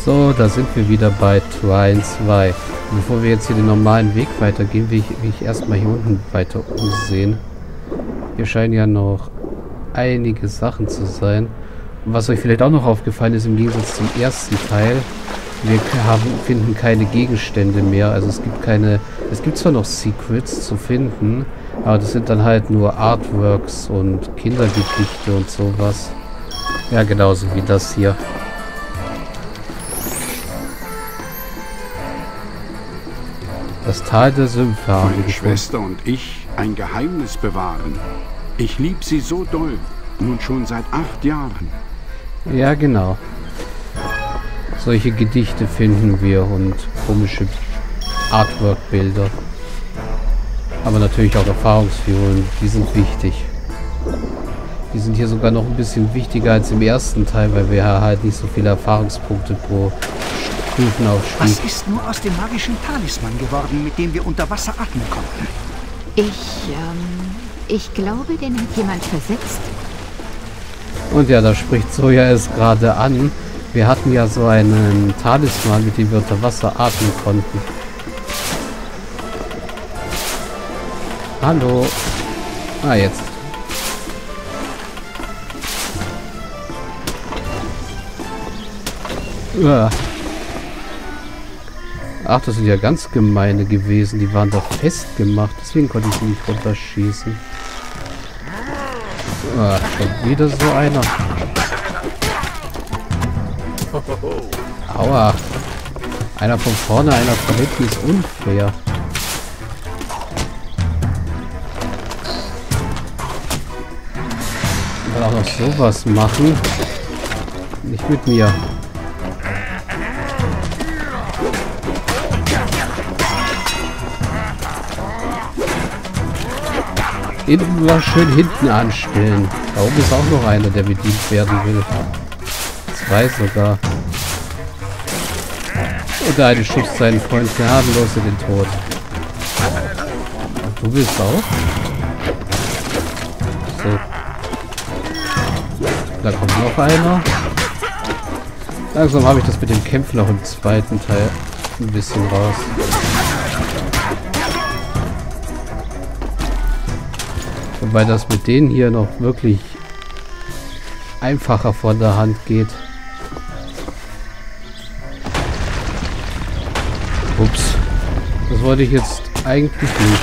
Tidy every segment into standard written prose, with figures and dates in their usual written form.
So, da sind wir wieder bei Trine 2. Und bevor wir jetzt hier den normalen Weg weitergehen, will ich erstmal hier unten weiter umsehen. Hier scheinen ja noch einige Sachen zu sein. Und was euch vielleicht auch noch aufgefallen ist, im Gegensatz zum ersten Teil, wir finden keine Gegenstände mehr. Also es gibt zwar noch Secrets zu finden, aber das sind dann halt nur Artworks und Kindergedichte und sowas. Ja, genauso wie das hier. Das Tal der Sümpfe haben wir Meine gefunden. Schwester und ich ein Geheimnis bewahren. Ich lieb sie so doll, nun schon seit 8 Jahren. Ja, genau. Solche Gedichte finden wir und komische Artwork-Bilder. Aber natürlich auch Erfahrungsfiguren, die sind wichtig. Die sind hier sogar noch ein bisschen wichtiger als im ersten Teil, weil wir halt nicht so viele Erfahrungspunkte pro Stufen aufspielen. Was ist nur aus dem magischen Talisman geworden, mit dem wir unter Wasser atmen konnten? Ich glaube, den hat jemand versetzt. Und ja, da spricht Soja es gerade an. Wir hatten ja so einen Talisman, mit dem wir unter Wasser atmen konnten. Hallo. Ah, jetzt. Uah. Ach, das sind ja ganz gemeine gewesen. Die waren doch festgemacht. Deswegen konnte ich sie nicht runterschießen. Ah, schon wieder so einer. Aua. Einer von vorne, einer von hinten ist unfair. Ich will auch noch sowas machen. Nicht mit mir. Immer schön hinten anstellen. Da oben ist auch noch einer, der bedient werden will. 2 sogar. Und der eine schubst seinen Freund gnadenlos in den Tod. Und du willst auch? So. Da kommt noch einer. Langsam habe ich das mit dem Kämpfen auch im zweiten Teil ein bisschen raus. Wobei das mit denen hier noch wirklich einfacher von der Hand geht. Ups. Das wollte ich jetzt eigentlich nicht.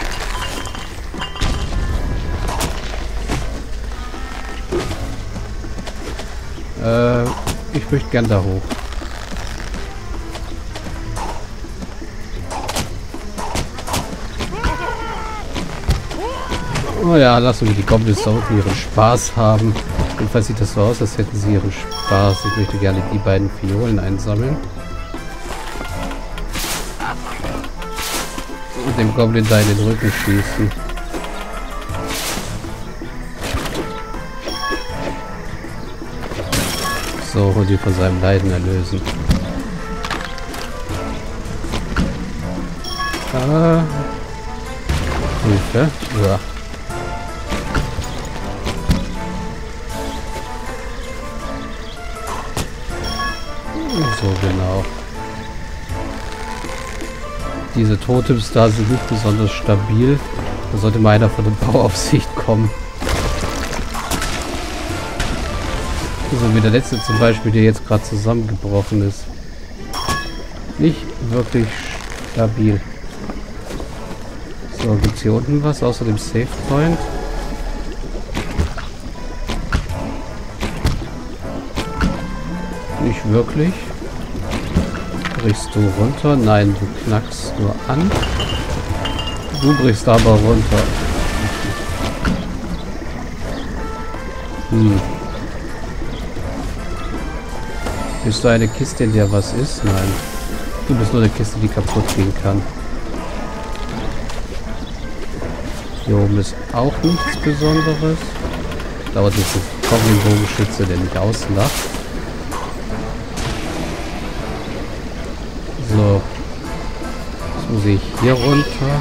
Ich möchte gern da hoch. Oh ja, lassen wir die Goblins da unten ihren Spaß haben. Jedenfalls sieht das so aus, als hätten sie ihren Spaß. Ich möchte gerne die beiden Fiolen einsammeln. Und dem Goblin da in den Rücken schießen. So, und ihn von seinem Leiden erlösen. Hilfe. Ja. So, genau. Diese Totems da sind nicht besonders stabil. Da sollte mal einer von der Bauaufsicht kommen. So wie der letzte zum Beispiel, der jetzt gerade zusammengebrochen ist. Nicht wirklich stabil. So, gibt es hier unten was außer dem Save Point? Nicht wirklich. Brichst du runter? Nein, du knackst nur an. Du brichst aber runter. Bist du eine Kiste, in der was ist? Nein. Du bist nur eine Kiste, die kaputt gehen kann. Hier oben ist auch nichts Besonderes. Dauert jetzt ein Goblin-Bogenschütze, der nicht auslacht. So. Jetzt muss ich hier runter.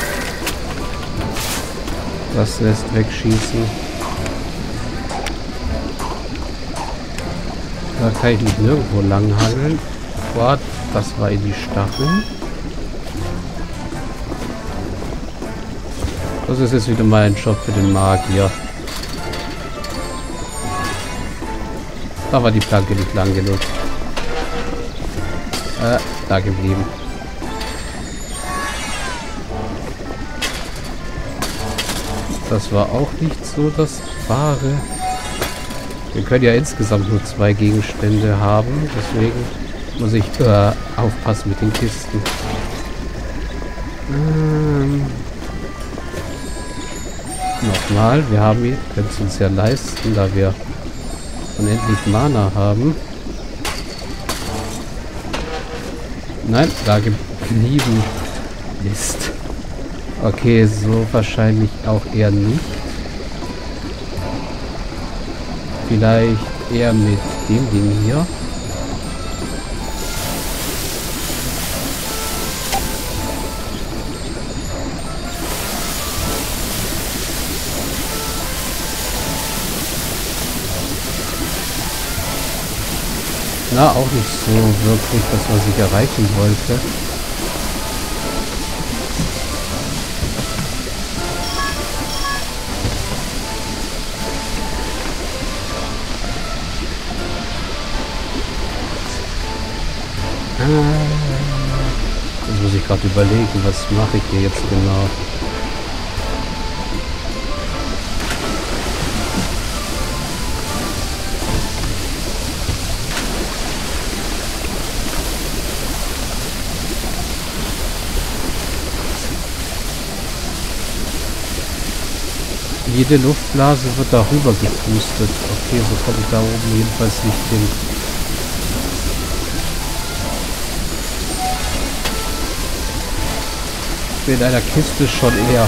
Das lässt wegschießen. Da kann ich mich nirgendwo lang hangeln. Boah, das war in die Stacheln. Das ist jetzt wieder mal ein Job für den Magier. Da war die Planke nicht lang genug. Da geblieben. Das war auch nicht so das Wahre. Wir können ja insgesamt nur 2 Gegenstände haben. Deswegen muss ich aufpassen mit den Kisten. Nochmal. Wir können es uns ja leisten, da wir unendlich Mana haben. Nein, da geblieben. Mist. Okay, so wahrscheinlich auch eher nicht. Vielleicht eher mit dem Ding hier. Na, auch nicht so wirklich das, was ich erreichen wollte. Jetzt muss ich gerade überlegen, was mache ich hier jetzt genau. Jede Luftblase wird darüber gepustet. Okay, so komme ich da oben jedenfalls nicht hin. Ich bin in einer Kiste schon eher.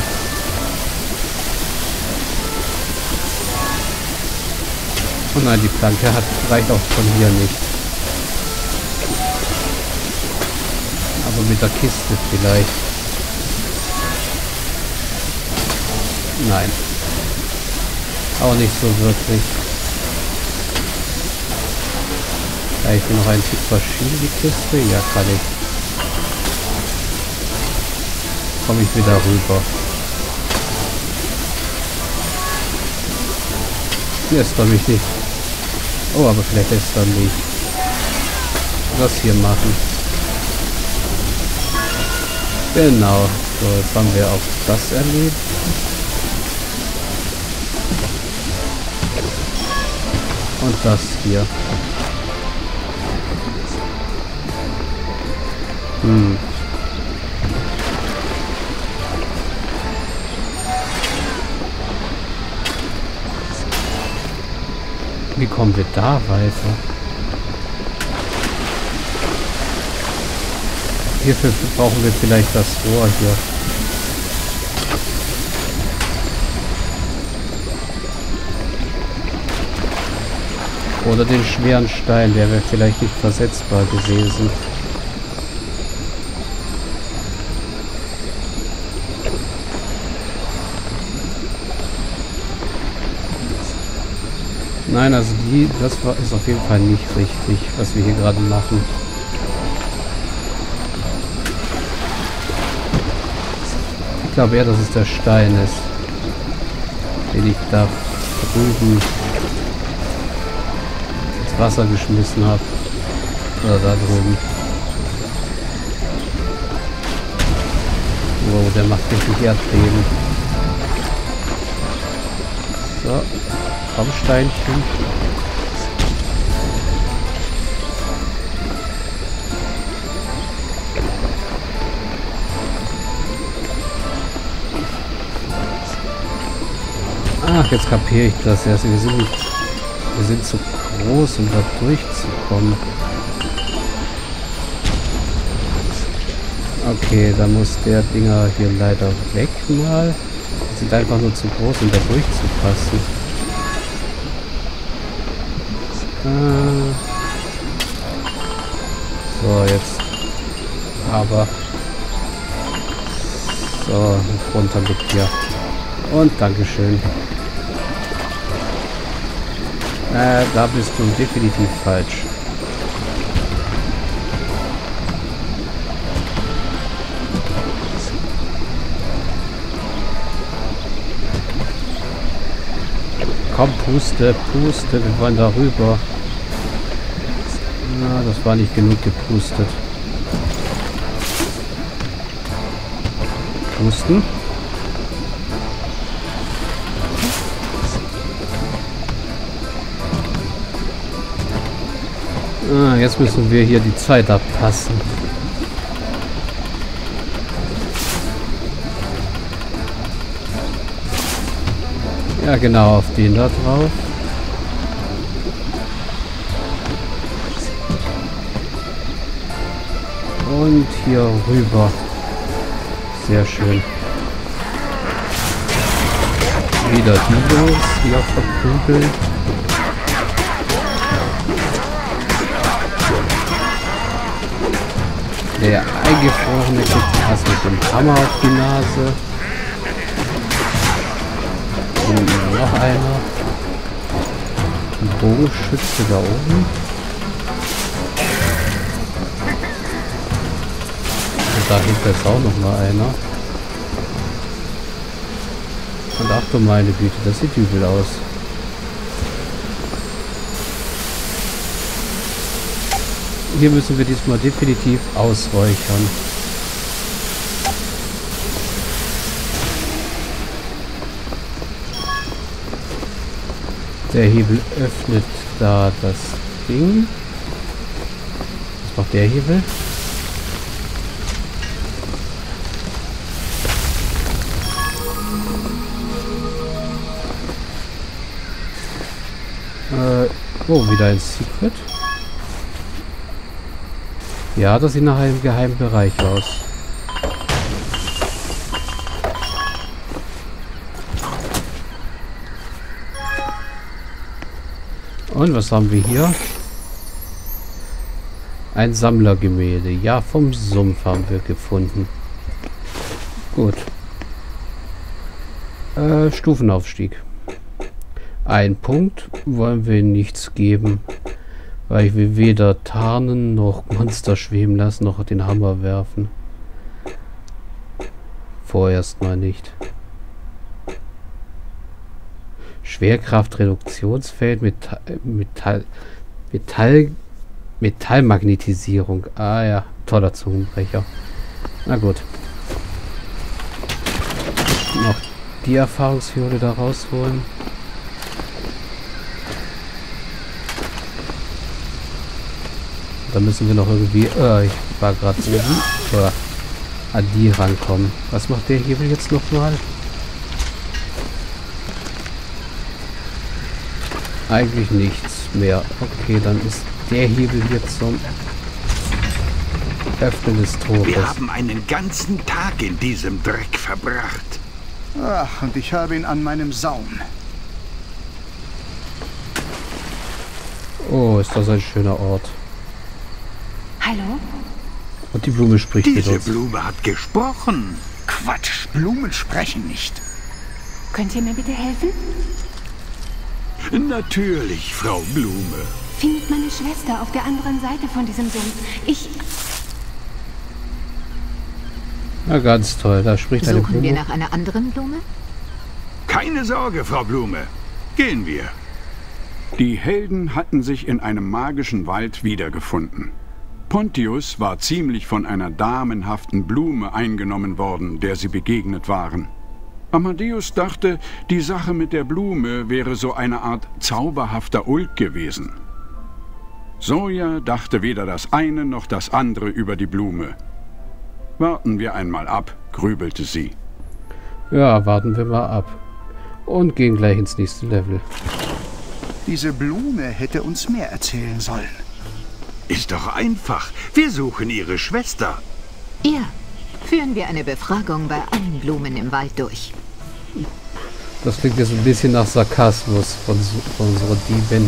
Oh nein, die Planke reicht auch von hier nicht. Aber mit der Kiste vielleicht. Nein. Auch nicht so wirklich. Kann ich noch einen Tick verschieben, die Kiste? Ja, kann ich. Komme ich wieder rüber. Lässt er mich nicht. Oh, aber vielleicht lässt er mich das hier machen. Genau. So, jetzt haben wir auch das erlebt. Und das hier. Wie kommen wir da weiter? Hierfür brauchen wir vielleicht das Rohr hier. Oder den schweren Stein, der wäre vielleicht nicht versetzbar gewesen. Nein, also ist auf jeden Fall nicht richtig, was wir hier gerade machen. Ich glaube eher, dass es der Stein ist, den ich da drüben ins Wasser geschmissen habe. Oder da drüben. Wow, der macht richtig Erdbeben. So. Komm, Steinchen. Ach, jetzt kapiere ich das erst. Wir sind zu groß, um da durchzukommen. Okay, da muss der Dinger hier leider weg mal. Die sind einfach nur zu groß, um da durchzupassen. So, jetzt. Aber. So, runter mit dir. Und Dankeschön. Da bist du definitiv falsch. Komm, puste, puste, wir wollen da rüber. Na, das war nicht genug gepustet. Pusten. Ah, jetzt müssen wir hier die Zeit abpassen. Ja, genau, auf den da drauf. Und hier rüber. Sehr schön. Wieder die los, hier verprügeln. Der Eingefrorene kriegt erst mit dem Hammer auf die Nase. Und noch einer. Ein Bogenschütze da oben. Und da hinten ist auch noch mal einer. Und ach du meine Güte, das sieht übel aus. Hier müssen wir diesmal definitiv ausräuchern. Der Hebel öffnet da das Ding. Was macht der Hebel? Oh, wieder ein Secret. Ja, das sieht nach einem geheimen Bereich aus. Und was haben wir hier? Ein Sammlergemälde. Ja, vom Sumpf haben wir gefunden. Gut. Stufenaufstieg. Ein Punkt wollen wir nichts geben. Weil ich will weder tarnen, noch Monster schweben lassen, noch den Hammer werfen. Vorerst mal nicht. Schwerkraftreduktionsfeld, Metallmagnetisierung. Ah ja, toller Zungenbrecher. Na gut. Noch die Erfahrungshürde da rausholen. Da müssen wir noch irgendwie... ich war gerade oben. An die rankommen. Was macht der Hebel jetzt nochmal? Eigentlich nichts mehr. Okay, dann ist der Hebel hier zum Öffnen des Tores. Wir haben einen ganzen Tag in diesem Dreck verbracht. Ach, und ich habe ihn an meinem Saum. Oh, ist das ein schöner Ort. Hallo? Und die Blume spricht mit Diese uns. Blume hat gesprochen. Quatsch, Blumen sprechen nicht. Könnt ihr mir bitte helfen? Natürlich, Frau Blume. Findet meine Schwester auf der anderen Seite von diesem Sumpf. Na, ganz toll. Da spricht eine Suchen wir Blume. nach einer anderen Blume? Keine Sorge, Frau Blume. Gehen wir. Die Helden hatten sich in einem magischen Wald wiedergefunden. Pontius war ziemlich von einer damenhaften Blume eingenommen worden, der sie begegnet waren. Amadeus dachte, die Sache mit der Blume wäre so eine Art zauberhafter Ulk gewesen. Zoja dachte weder das eine noch das andere über die Blume. Warten wir einmal ab, grübelte sie. Ja, warten wir mal ab. Und gehen gleich ins nächste Level. Diese Blume hätte uns mehr erzählen sollen. Ist doch einfach. Wir suchen ihre Schwester. Ja. Führen wir eine Befragung bei allen Blumen im Wald durch. Das klingt jetzt ein bisschen nach Sarkasmus von unserer Diebin.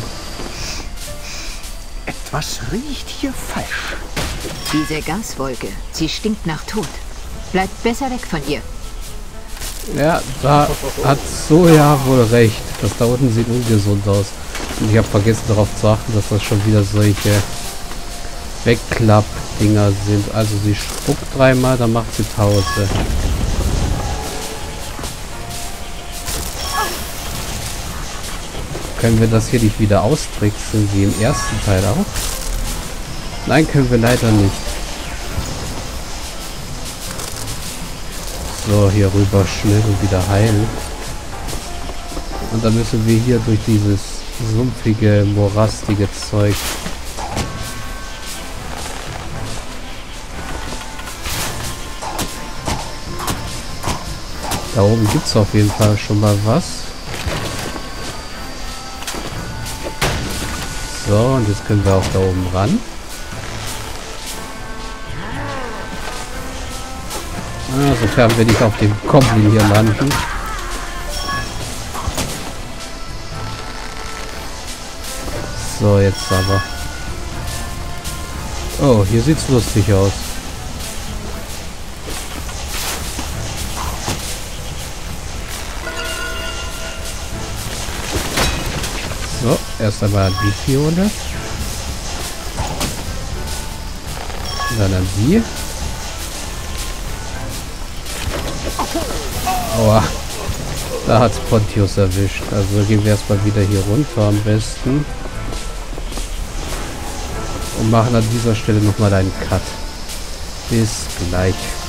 Etwas riecht hier falsch. Diese Gaswolke, sie stinkt nach Tod. Bleibt besser weg von ihr. Ja, da hat Zoja wohl recht. Das da unten sieht ungesund aus. Und ich habe vergessen darauf zu achten, dass das schon wieder solche Wegklapp-Dinger sind. Also sie spuckt dreimal, dann macht sie Pause. Können wir das hier nicht wieder austricksen, wie im ersten Teil auch? Nein, können wir leider nicht. So, hier rüber schnell und wieder heilen. Und dann müssen wir hier durch dieses sumpfige, morastige Zeug. Da oben gibt es auf jeden Fall schon mal was. So, und jetzt können wir auch da oben ran. Sofern wir nicht auf dem Goblin hier landen. So, jetzt aber. Oh, hier sieht's lustig aus. So, erst einmal die Fiole. Dann an die. Aua. Da hat's Pontius erwischt. Also gehen wir erstmal wieder hier runter am besten. Und machen an dieser Stelle nochmal einen Cut. Bis gleich.